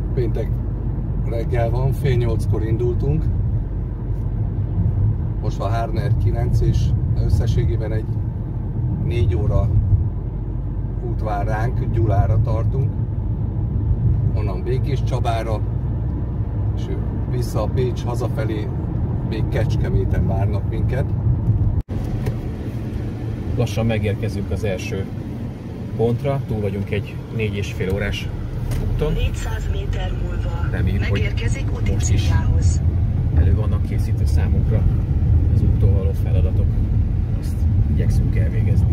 Péntek reggel van, fél 8-kor indultunk. Most van 3:09 és összességében egy 4 óra út vár ránk, Gyulára tartunk. Onnan Békéscsabára, és vissza a Pécs hazafelé még Kecskeméten várnak minket. Lassan megérkezünk az első pontra, túl vagyunk egy 4,5 órás úton. 400 méter múlva reméljük, megérkezik úti céljához. Elő vannak készítve számunkra az úttól való feladatok. Azt igyekszünk elvégezni.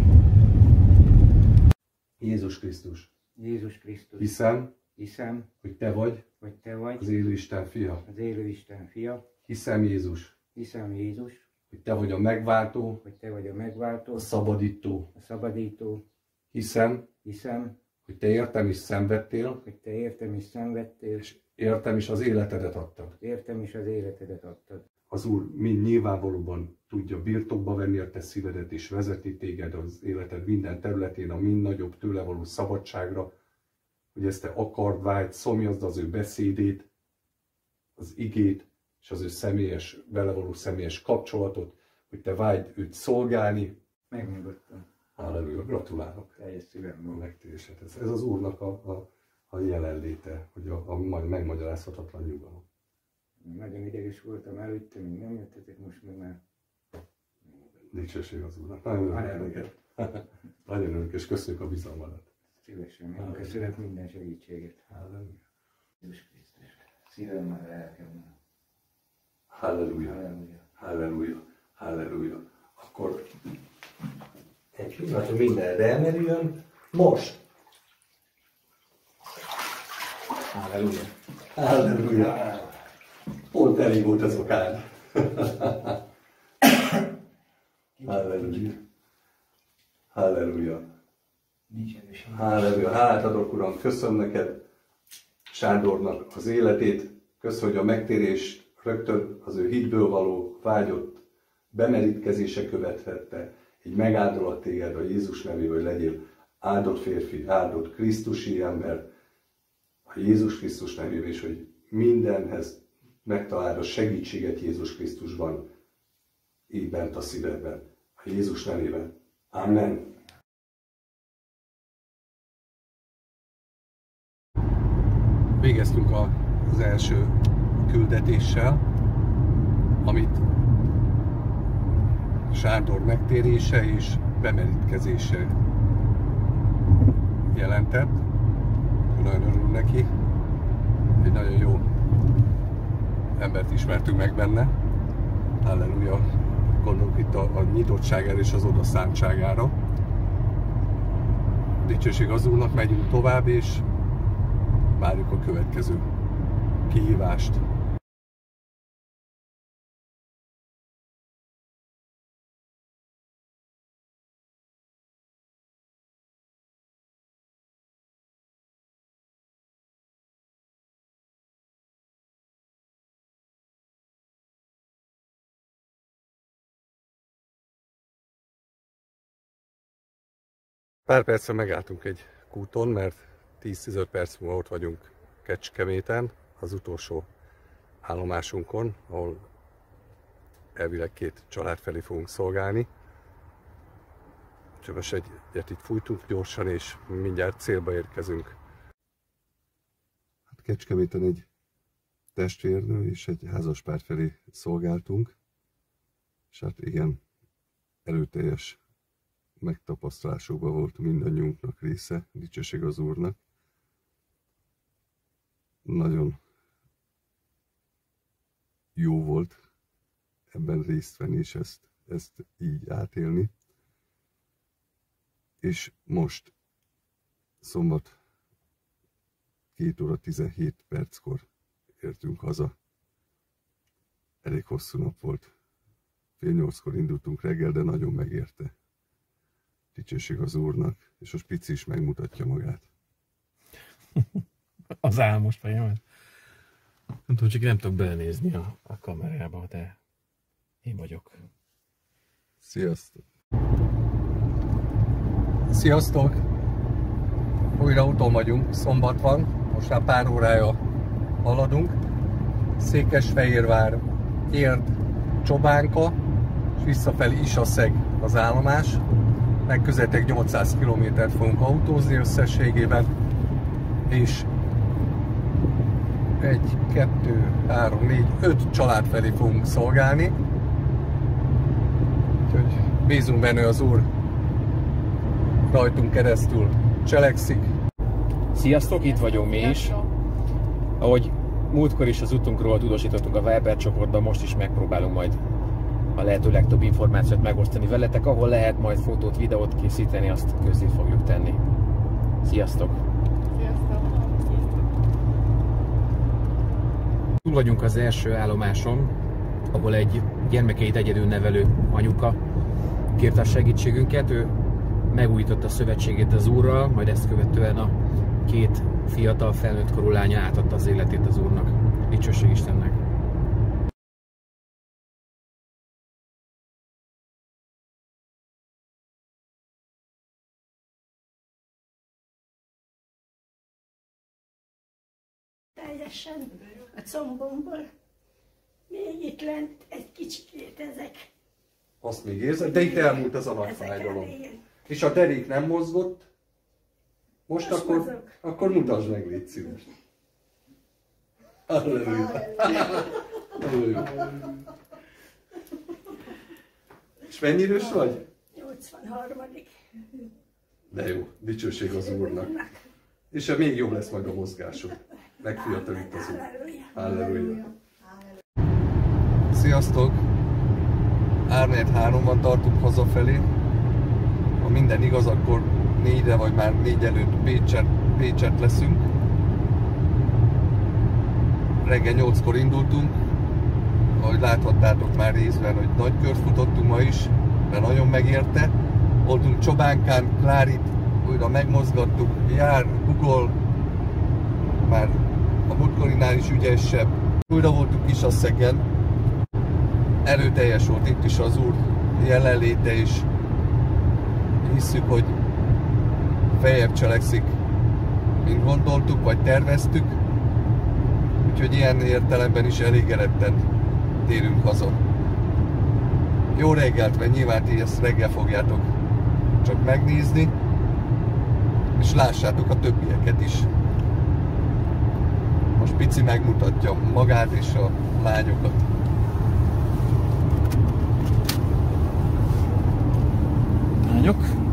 Jézus Krisztus. Jézus Krisztus. Hiszem, hogy Te vagy az élő Isten fia. Az élő Isten fia. Hiszem Jézus, hogy Te vagy a megváltó, a szabadító. Hiszem, hogy Te értem is szenvedtél, és értem is az életedet adtad. Az Úr mind nyilvánvalóban tudja birtokba venni a te szívedet, és vezeti téged az életed minden területén a mind nagyobb tőle való szabadságra, hogy ezt te akard, vágy, szomjazd az ő beszédét, az igét, és az ő személyes, vele való személyes kapcsolatot, hogy te vágy őt szolgálni. Megnyugodtam. Halleluja, gratulálok. Teljes szívemből. A megtérésed. Ez az Úrnak a jelenléte, hogy a megmagyarázhatatlan nyugalom. Nagyon ideges voltam előtte, még nem jöttetek, most meg már. Dicsőség az Úrnak. Nagyon örülök. Nagyon örülök, és köszönjük a bizalmadat. Szívesen, köszönöm minden segítséget. Halleluja. Jézus Krisztus. Szívemmel, lelkemmel. Halleluja. Halleluja. Halleluja. Akkor egy pillanat, hogy mindenre emerüljön. Most! Halleluja. Halleluja. Pont elég volt az okád. Halleluja. Halleluja. Halleluja. Hálát adok, Uram, köszönöm neked Sándornak az életét. Köszönöm, hogy a megtérés rögtön az ő hitből való vágyott bemerítkezése követhette. Így megáldolak téged a Jézus nevében, hogy legyél áldott férfi, áldott krisztusi ember, a Jézus Krisztus nevében, és hogy mindenhez megtalálod a segítséget Jézus Krisztusban, így bent a szívedben, a Jézus nevében. Amen. Végeztünk az első küldetéssel, amit Sándor megtérése és bemerítkezése jelentett. Nagyon örülünk neki. Egy nagyon jó embert ismertünk meg benne. Halleluja! Gondolok itt a nyitottságára és az odaszántságára. Dicsőség az Úrnak, megyünk tovább, és várjuk a következő kihívást. Pár percre megálltunk egy kúton, mert 10-15 perc múlva ott vagyunk Kecskeméten, az utolsó állomásunkon, ahol elvileg 2 család felé fogunk szolgálni. Csak most egyet itt fújtunk gyorsan, és mindjárt célba érkezünk. Hát Kecskeméten egy testvérnő és egy házaspár felé szolgáltunk, és hát igen, erőteljes megtapasztalásokban volt mindannyiunknak része, dicsőség az Úrnak. Nagyon jó volt ebben részt venni, és ezt így átélni. És most szombat 2 óra 17 perckor értünk haza. Elég hosszú nap volt. Fél 8-kor indultunk reggel, de nagyon megérte. Dicsőség az Úrnak, és most Pici is megmutatja magát. Az álmos fejem. Nem tudom, csak nem tudok belenézni a kamerába, de én vagyok. Sziasztok! Sziasztok! Újra úton vagyunk, szombat van, most már pár órája haladunk. Székesfehérvár, Érd, Csobánka, és visszafelé Isaszeg az állomás. Megközelítek 800 km-t fogunk autózni összességében, és 1, 2, 3, 4, 5 család felé fogunk szolgálni. Úgyhogy bízunk benne, az Úr rajtunk keresztül cselekszik. Sziasztok, itt vagyunk mi is. Ahogy múltkor is az utunkról tudósítottunk a Viber csoportban, most is megpróbálunk majd a lehető legtöbb információt megosztani veletek. Ahol lehet majd fotót, videót készíteni, azt közzé fogjuk tenni. Sziasztok! Túl vagyunk az első állomáson, ahol egy gyermekeit egyedül nevelő anyuka kérte a segítségünket. Ő megújította a szövetségét az Úrral, majd ezt követően a 2 fiatal felnőtt korú lánya átadta az életét az Úrnak. Dicsőség Istennek! Teljesen a combomból. Még itt lent egy kicsikét ezek. Azt még érzed, de itt elmúlt az a nagy fájdalom. És a derék nem mozgott? Most akkor mutasd meg, légy szíves. Halleluja. Halleluja. És mennyi idős vagy? 83. De jó, dicsőség az Úrnak. És még jobb lesz majd a mozgásod. Megfiatalít az Úr. Halleluja. Sziasztok! 3-3-ban tartunk hazafelé. Ha minden igaz, akkor 4-re vagy már 4 előtt Pécset leszünk. Reggel 8-kor indultunk. Ahogy láthattátok már részben, hogy nagy kört futottunk ma is, de nagyon megérte. Voltunk Csobánkán, Klárit újra megmozgattuk, jár, Google, már a múltkorinál is ügyesebb. Újra voltunk Isaszegen, erőteljes volt itt is az Úr jelenléte, és hisszük, hogy feljebb cselekszik, mint gondoltuk, vagy terveztük. Úgyhogy ilyen értelemben is elégedetten térünk haza. Jó reggelt, mert nyilván ti ezt reggel fogjátok csak megnézni, és lássátok a többieket is. Most Pici megmutatja magát és a lányokat. Lányok,